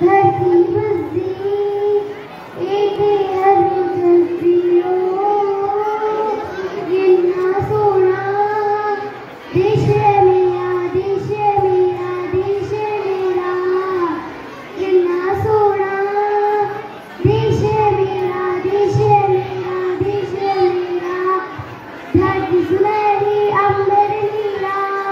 धरती बसदी इत्थे हर धरतियों किन्ना सोहना देश है मेरा देश है मेरा देश है मेरा किन्ना सोहना देश है मेरा देश है मेरा देश है मेरा धरती सुनहरी अंबर नीला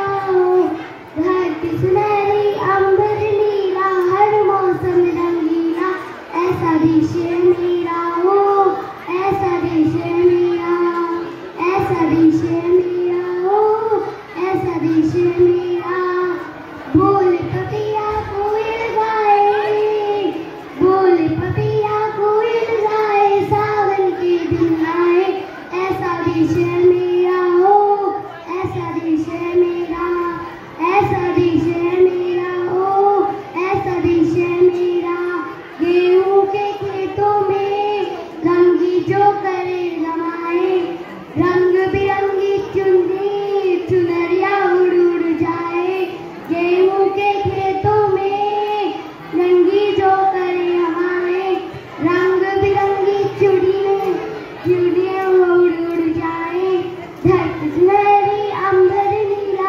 धरती सुनहरी अंबर नीला हर मौसम रंगीला ऐसा देश है मेरा हो ऐसा देश है मेरा ऐसा देश है मेरा हो ऐसा देश है मेरा बोल पतिया कोयल गाए बोल पतिया कोयल गाए सावन के दिन आए ऐसा देश है मेरा हो ऐसा देश है मेरा ऐसा देश है मेरा हो ऐसा देश है मेरा गेहूं के खेतों में रंगी जो करे रमाए रंग बिरंगी चुनरी चुनरिया उड़ उड़ जाए गेहूं के खेतों में रंगी जो करे हमारे रंग बिरंगी चुड़ियां उड़ उड़ जाए धरती सुनहरी अंबर नीला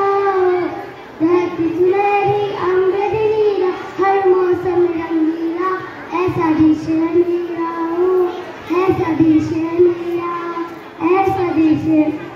धरती सुनहरी अंबर नीला हर मौसम रंगीला ऐसा देश है मेरा हो ऐसा देश है मेरा ऐसा देश है